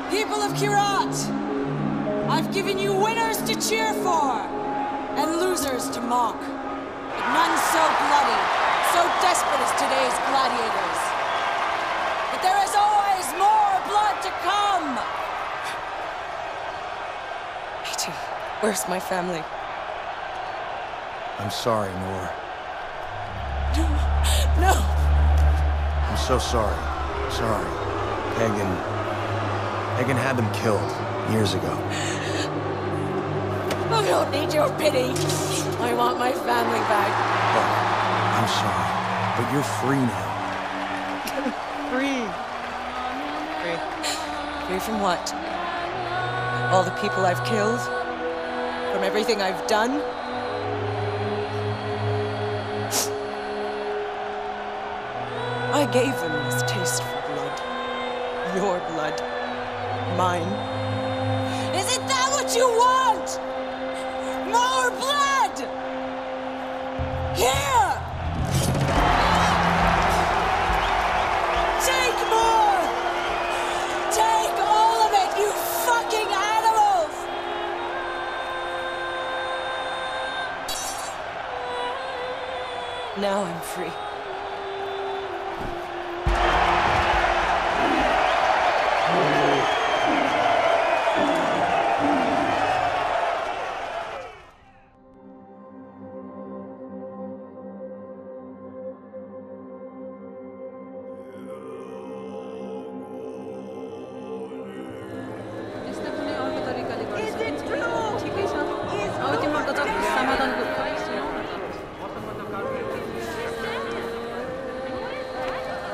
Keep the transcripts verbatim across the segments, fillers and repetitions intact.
People of Kyrat, I've given you winners to cheer for, and losers to mock. But none so bloody, so desperate as today's gladiators. But there is always more blood to come! Me too. Where's my family? I'm sorry, Noore. No, no! I'm so sorry. Sorry. Pagan... Pagan had them killed years ago. I don't need your pity. I want my family back. Look, I'm sorry, but you're free now. Free? Free? Free from what? All the people I've killed? From everything I've done? I gave them this taste for blood. Your blood. Mine. Isn't that what you want? More blood! Here! Take more! Take all of it, you fucking animals! Now I'm free.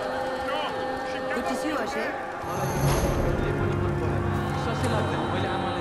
Good to see you, Ajay.